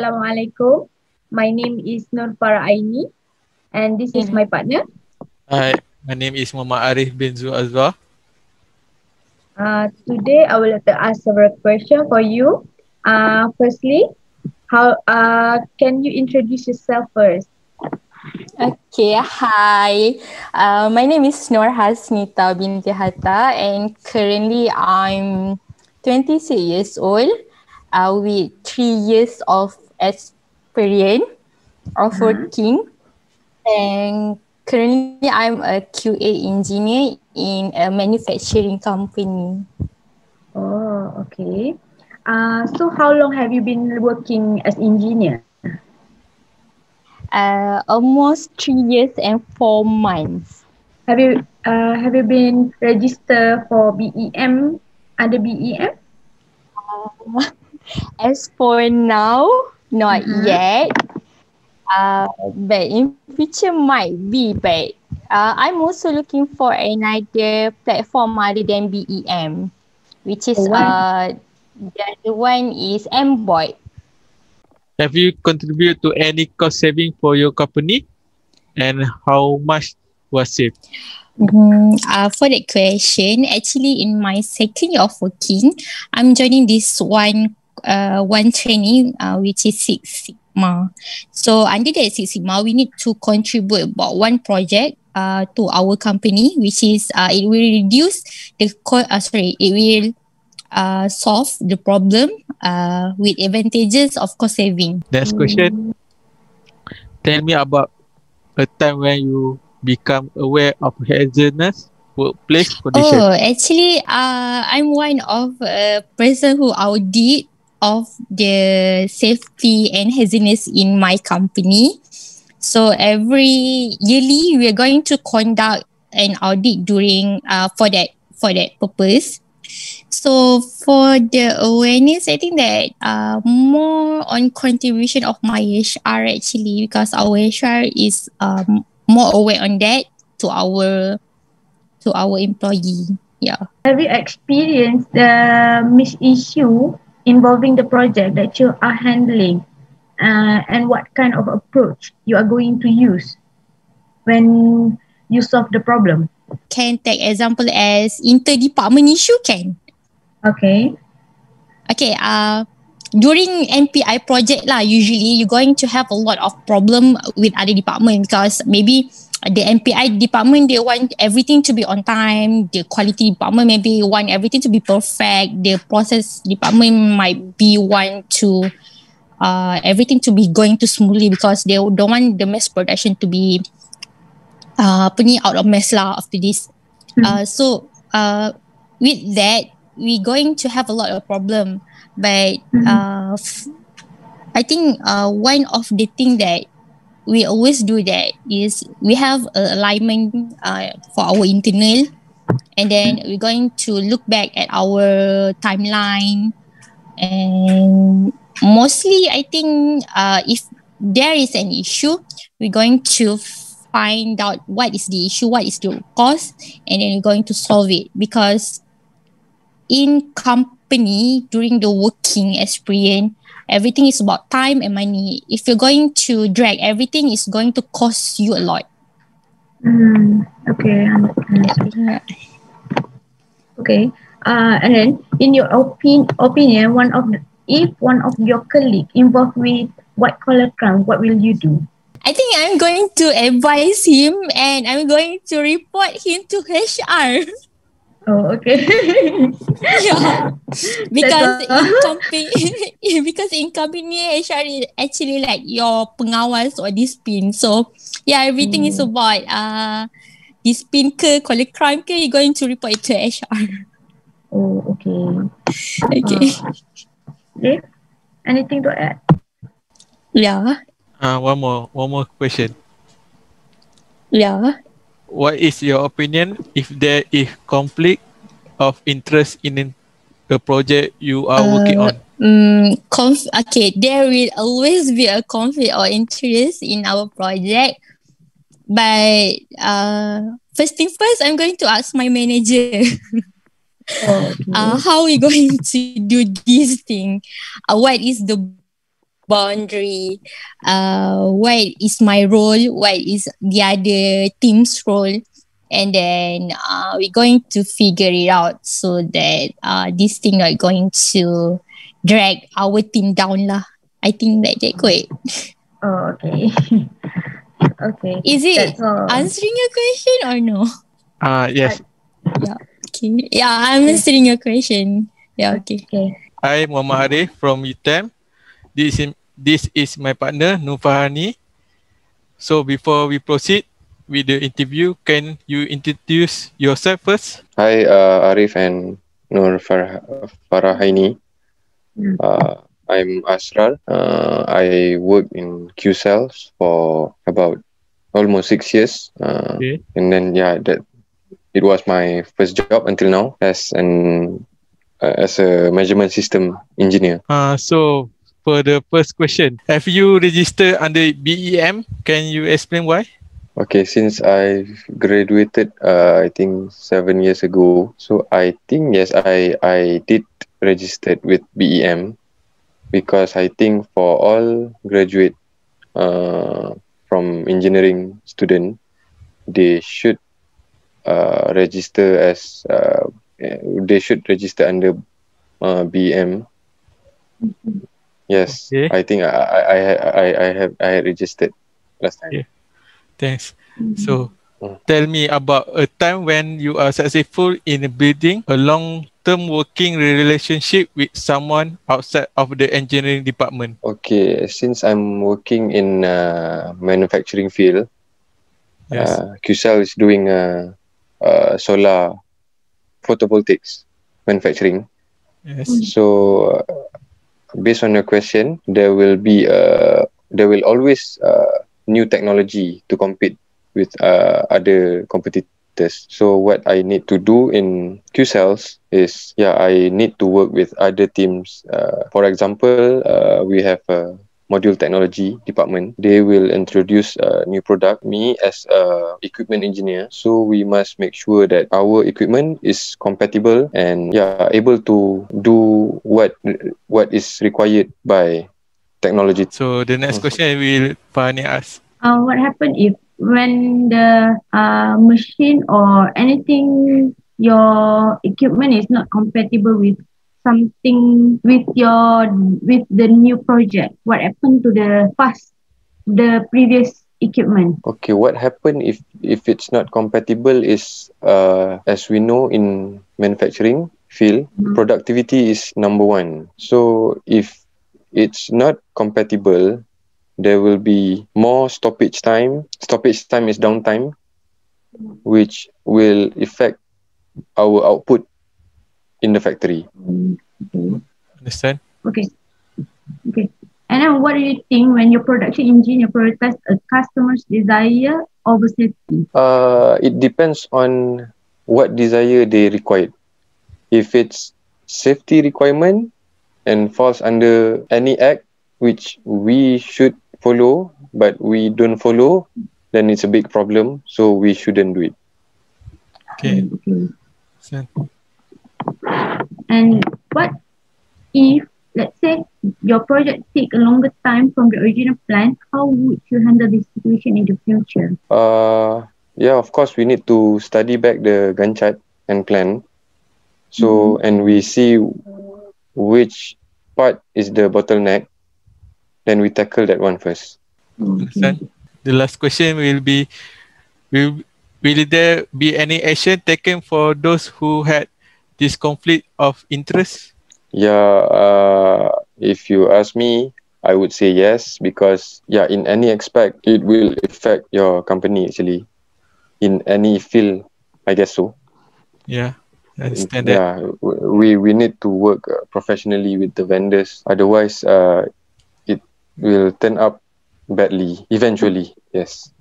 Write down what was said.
Assalamualaikum. My name is Nur Farah Aini and this is my partner. Hi, my name is Muhammad Arif bin Zul Azwar. Today I would like to ask several questions for you. Firstly, how can you introduce yourself first? Okay, hi. My name is Nur Hasnita binti Hatta and currently I'm 26 years old with 3 years of experience of working, and currently I'm a QA engineer in a manufacturing company. Oh, okay. So how long have you been working as engineer? Almost 3 years and 4 months. Have you been registered for BEM under BEM? As for now, not yet. But in future might be. But I'm also looking for another platform other than BEM, which is the other one is Mboy. Have you contributed to any cost saving for your company? And how much was saved? For that question, actually in my second year of working, I'm joining this one training which is Six Sigma. So under that Six Sigma, we need to contribute about one project to our company, which is it will reduce the it will solve the problem with advantages of cost saving. Next question. Tell me about a time when you become aware of hazardous workplace condition. Oh, actually, I'm one of a person who audit of the safety and hazardous in my company. So every yearly, we are going to conduct an audit during for that purpose. So for the awareness, I think that more on contribution of my HR actually, because our HR is more aware on that to our employee. Yeah. Have you experienced the issue involving the project that you are handling, and what kind of approach you are going to use when you solve the problem? Can take example as inter-department issue can. Okay. Okay. During MPI project lah, usually you're going to have a lot of problem with other department because maybe the MPI department, they want everything to be on time. The quality department maybe want everything to be perfect. The process department might be want to everything to be going to smoothly because they don't want the mass production to be out of mess lah after this. So with that, we're going to have a lot of problem. But I think one of the thing that we always do that is we have a alignment for our internal, and then we're going to look back at our timeline, and mostly I think if there is an issue, we're going to find out what is the issue, what is the cause, and then we're going to solve it. Because in company, during the working experience, everything is about time and money. If you're going to drag everything, it's going to cost you a lot. Okay. Okay. And then, in your opinion, if one of your colleague involved with white collar crime, what will you do? I think I'm going to advise him and I'm going to report him to HR. Oh, okay. Yeah, because in company HR is actually like your pengawas or discipline. So yeah, everything is about discipline ke, collar crime ke, you're going to report it to HR. Oh, okay. Okay. Okay. Anything to add? Yeah. One more question. Yeah. What is your opinion if there is conflict of interest in the project you are working on? Okay, there will always be a conflict of interest in our project. But first thing first, I'm going to ask my manager. How are we going to do this thing? What is the boundary, what is my role, what is the other team's role, and then we're going to figure it out so that this thing not going to drag our team down lah. I think that good. Oh, okay. Okay. Is it That's all. answering your question or no? Yes. Yeah. Okay. Yeah, I'm answering your question. Yeah. Okay. Okay. I Muhammad Arif from UTM. This is my partner Nur Fahani. So before we proceed with the interview, can you introduce yourself first? Hi, Arif and Nur Farahaini. I'm Asrar. I worked in QCells for about almost 6 years. Okay. And then it was my first job until now as a measurement system engineer. So for the first question, have you registered under BEM? Can you explain why? Okay, since I graduated, I think 7 years ago. So I think yes, I did registered with BEM because I think for all graduate from engineering student, they should register as they should register under BEM. Yes, Okay. I think I had registered last time. Yeah. Thanks. So tell me about a time when you are successful in building a long-term working relationship with someone outside of the engineering department. Okay, since I'm working in manufacturing field, Yes. QCell is doing solar photovoltaics manufacturing. Yes. So based on your question, there will always new technology to compete with other competitors. So what I need to do in QCells is I need to work with other teams. For example, we have a module technology department. They will introduce a new product. Me as a equipment engineer, so we must make sure that our equipment is compatible and able to do what is required by technology. So the next question will Fahani ask. What happened if when the machine or anything, your equipment is not compatible with something with the new project? What happened to the previous equipment? Okay, what happened if it's not compatible is as we know in manufacturing field, productivity is number one. So if it's not compatible, there will be more stoppage time. Stoppage time is downtime, which will affect our output in the factory. Okay. Understand? Okay. And then what do you think when your production engineer prioritize a customer's desire over safety? It depends on what desire they require. If it's safety requirement and falls under any act which we should follow but we don't follow, then it's a big problem. So we shouldn't do it. Okay. Okay. And what if, let's say, your project take a longer time from the original plan? How would you handle this situation in the future? Of course, we need to study back the Gantt chart and plan. So, and we see which part is the bottleneck. Then we tackle that one first. Understand? The last question will be, will there be any action taken for those who had this conflict of interest? If you ask me, I would say yes, because in any aspect, it will affect your company actually. In any field, I guess so. Yeah, I understand that. We need to work professionally with the vendors. Otherwise, it will turn up badly eventually. Yes.